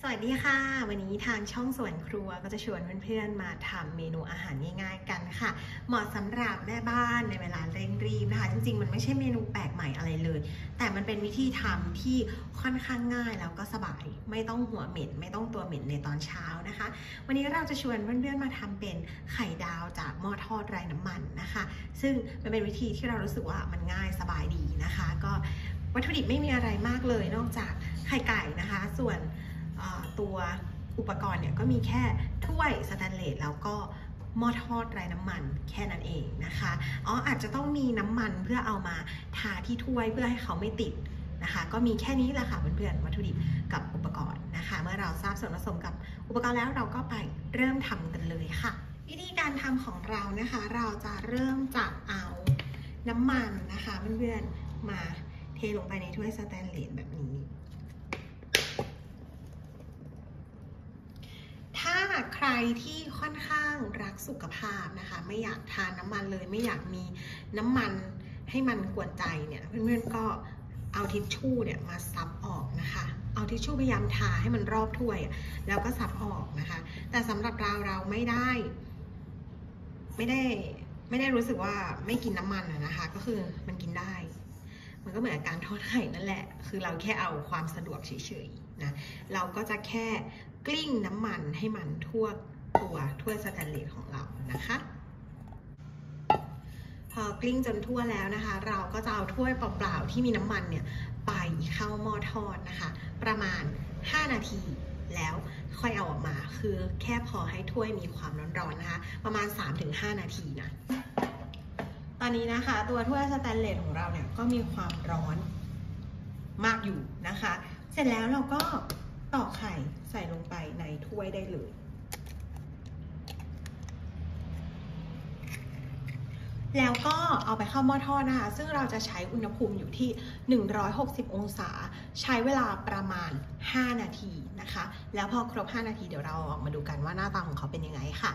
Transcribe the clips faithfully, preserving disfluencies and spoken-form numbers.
สวัสดีค่ะวันนี้ทางช่องสวนครัวก็จะชวนเพื่อนๆมาทำเมนูอาหารง่ายๆกันค่ะเหมาะสำหรับแม่บ้านในเวลาเร่งรีบนะคะจริงๆมันไม่ใช่เมนูแปลกใหม่อะไรเลยแต่มันเป็นวิธีทำที่ค่อนข้างง่ายแล้วก็สบายไม่ต้องหัวเหม็นไม่ต้องตัวเหม็นในตอนเช้านะคะวันนี้เราจะชวนเพื่อนๆมาทำเป็นไข่ดาวจากหม้อทอดไร้น้ำมันนะคะซึ่งมันเป็นวิธีที่เรารู้สึกว่ามันง่ายสบายดีนะคะก็วัตถุดิบไม่มีอะไรมากเลยนอกจากไข่ไก่นะคะส่วนตัวอุปกรณ์เนี่ยก็มีแค่ถ้วยสแตนเลสแล้วก็หม้อทอดไร้น้ำมันแค่นั้นเองนะคะอ๋ออาจจะต้องมีน้ำมันเพื่อเอามาทาที่ถ้วยเพื่อให้เขาไม่ติดนะคะก็มีแค่นี้แหละค่ะเพื่อนๆวัตถุดิบกับอุปกรณ์นะคะเมื่อเราทราบส่วนผสมกับอุปกรณ์แล้วเราก็ไปเริ่มทำกันเลยค่ะวิธีการทำของเรานะคะเราจะเริ่มจากเอาน้ำมันนะคะเพื่อนๆมาเทลงไปในถ้วยสแตนเลสแบบนี้ถ้าใครที่ค่อนข้างรักสุขภาพนะคะไม่อยากทานน้ำมันเลยไม่อยากมีน้ำมันให้มันกวนใจเนี่ยเพื่อนๆก็เอาทิชชู่เนี่ยมาซับออกนะคะเอาทิชชู่พยายามทาให้มันรอบถ้วยแล้วก็ซับออกนะคะแต่สำหรับเราเราไม่ได้ไม่ได้ไม่ได้รู้สึกว่าไม่กินน้ำมันนะคะก็คือมันกินได้มันก็เหมือนการทอดไข่นั่นแหละคือเราแค่เอาความสะดวกเฉยๆนะเราก็จะแค่กลิ้งน้ำมันให้มันทั่วตัวถ้วยสแตนเลสของเรานะคะพอกลิ้งจนทั่วแล้วนะคะเราก็จะเอาถ้วยเปล่าๆที่มีน้ำมันเนี่ยไปเข้าหม้อทอดนะคะประมาณห้านาทีแล้วค่อยเอาออกมาคือแค่พอให้ถ้วยมีความร้อนๆนะคะประมาณ สามถึงห้า นาทีนะตอนนี้นะคะตัวถ้วยสแตนเลสของเราเนี่ยก็มีความร้อนมากอยู่นะคะเสร็จแล้วเราก็ตอกไข่ใส่ลงไปในถ้วยได้เลยแล้วก็เอาไปเข้าหม้อทอดนะคะซึ่งเราจะใช้อุณหภูมิอยู่ที่หนึ่งร้อยหกสิบองศาใช้เวลาประมาณห้านาทีนะคะแล้วพอครบห้านาทีเดี๋ยวเราออกมาดูกันว่าหน้าตาของเขาเป็นยังไงค่ะ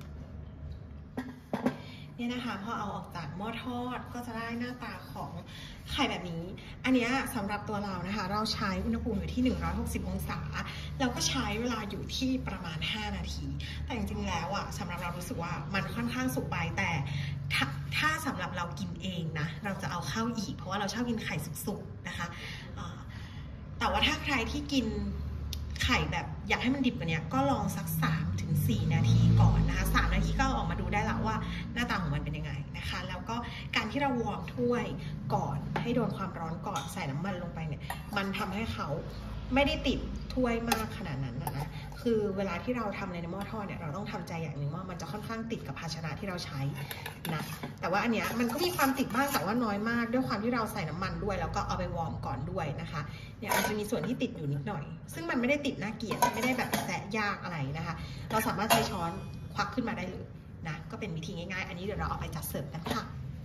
เนี่ยนะคะพอเอาออกจากหม้อทอดก็จะได้หน้าตาของไข่แบบนี้อันนี้สำหรับตัวเรานะคะเราใช้อุณหภูมิอยู่ที่หนึ่งร้อยหกสิบองศาแล้วก็ใช้เวลาอยู่ที่ประมาณห้านาทีแต่จริงๆแล้วอ่ะสำหรับเรารู้สึกว่ามันค่อนข้างสุกไปแต่ถ้าถ้าสำหรับเรากินเองนะเราจะเอาเข้าอีกเพราะว่าเราชอบกินไข่สุกๆนะคะแต่ว่าถ้าใครที่กินไข่แบบอยากให้มันดิบกว่านี้ก็ลองสัก สามถึงสี่ นาทีก่อนนะคะสามนาทีก็ออกมาดูได้แล้วว่าหน้าตาของมันเป็นยังไงนะคะแล้วก็การที่เราวอร์มถ้วยก่อนให้โดนความร้อนก่อนใส่น้ำมันลงไปเนี่ยมันทำให้เขาไม่ได้ติดถ้วยมากขนาดนั้นนะคือเวลาที่เราทำในหม้อทอดเนี่ยเราต้องทำใจอย่างหนึ่งว่ามันจะค่อนข้างติดกับภาชนะที่เราใช้นะแต่ว่าอันเนี้ยมันก็มีความติดบ้างแต่ว่าน้อยมากด้วยความที่เราใส่น้ำมันด้วยแล้วก็เอาไปวอร์มก่อนด้วยนะคะเนี่ยมันจะมีส่วนที่ติดอยู่นิดหน่อยซึ่งมันไม่ได้ติดน่าเกลียดไม่ได้แบบแสะยากอะไรนะคะเราสามารถใช้ช้อนควักขึ้นมาได้เลยนะก็เป็นวิธีง่ายๆอันนี้เดี๋ยวเราเอาไปจัดเสิร์ฟกันค่ะ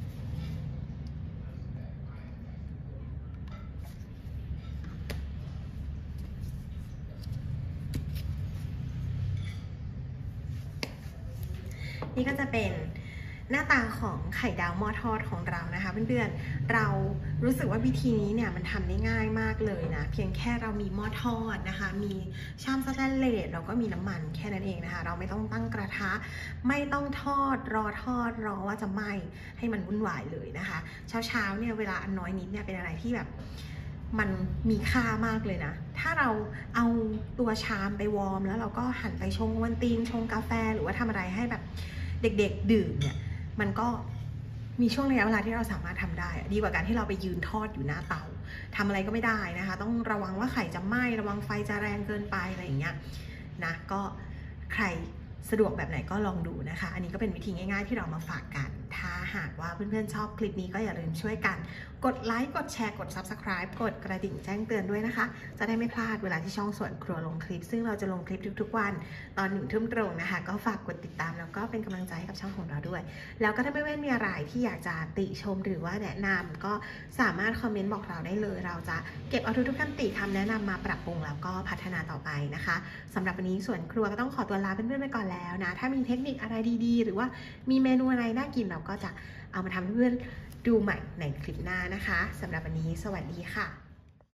นี่ก็จะเป็นหน้าตาของไข่ดาวหม้อทอดของเรานะคะเพื่อนๆเรารู้สึกว่าวิธีนี้เนี่ยมันทำได้ง่ายมากเลยนะเพียงแค่เรามีหม้อทอดนะคะมีชามสแตนเลสแล้วก็มีน้ำมันแค่นั้นเองนะคะเราไม่ต้องตั้งกระทะไม่ต้องทอดรอทอดรอว่าจะไหม้ให้มันวุ่นวายเลยนะคะเช้าๆเนี่ยเวลาอันน้อยนิดเนี่ยเป็นอะไรที่แบบมันมีค่ามากเลยนะถ้าเราเอาตัวชามไปวอร์มแล้วเราก็หันไปชงวันตีนชงกาแฟหรือว่าทำอะไรให้แบบเด็กๆดื่มเนี่ยมันก็มีช่วงระยะเวลาที่เราสามารถทำได้ดีกว่าการที่เราไปยืนทอดอยู่หน้าเตาทำอะไรก็ไม่ได้นะคะต้องระวังว่าไข่จะไหม้ระวังไฟจะแรงเกินไปอะไรอย่างเงี้ยนะก็ใครสะดวกแบบไหนก็ลองดูนะคะอันนี้ก็เป็นวิธีง่ายๆที่เรามาฝากกันถ้าหากว่าเพื่อนๆชอบคลิปนี้ก็อย่าลืมช่วยกันกดไลค์กดแชร์กด ซับสไครบ์ กดกระดิ่งแจ้งเตือนด้วยนะคะจะได้ไม่พลาดเวลาที่ช่องสวนครัวลงคลิปซึ่งเราจะลงคลิปทุกๆวันตอนหนึ่งทุ่มตรงนะคะก็ฝากกดติดตามแล้วก็เป็นกำลังใจให้กับช่องของเราด้วยแล้วก็ถ้าไม่เว้นมีอะไรที่อยากจะติชมหรือว่าแนะนำก็สามารถคอมเมนต์บอกเราได้เลยเราจะเก็บเอาทุกๆคำติคำแนะนำมาปรับปรุงแล้วก็พัฒนาต่อไปนะคะสำหรับวันนี้สวนครัวก็ต้องขอตัวลาเพื่อนๆไปก่อนแล้วนะถ้ามีเทคนิคอะไรดีๆหรือว่ามีเมนูอะไรน่ากินเราก็จะเอามาทำให้เพื่อนดูใหม่ในคลิปหน้านะคะสำหรับวันนี้สวัสดีค่ะ